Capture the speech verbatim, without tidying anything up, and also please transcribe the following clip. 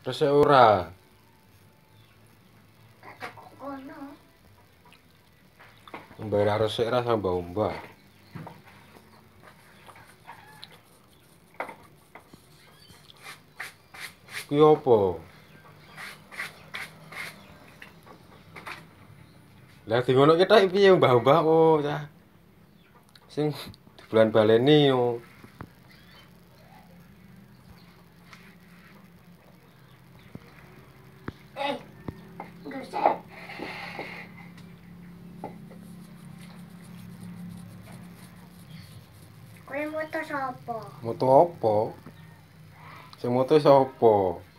Resik ora. Kok kono. Mbah resik ra sambah-umbah. Kuwi apa? Lah di ngono ki tok piye mbah-mbah oh cah. Sing bulan baleni yo. Eh, gosek. Kowe moto sapa? Moto apa? Sing moto sapa?